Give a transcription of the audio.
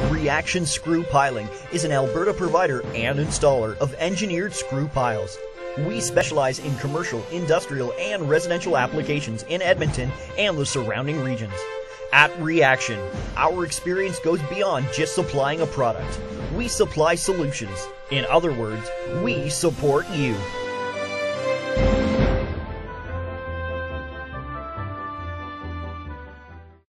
Reaction Screw Piling is an Alberta provider and installer of engineered screw piles. We specialize in commercial, industrial, and residential applications in Edmonton and the surrounding regions. At Reaction, our experience goes beyond just supplying a product. We supply solutions. In other words, we support you.